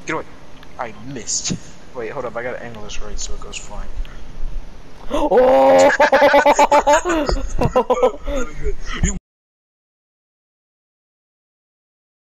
Get away. I missed. Wait, hold up. I gotta angle this right so it goes flying. Oh! You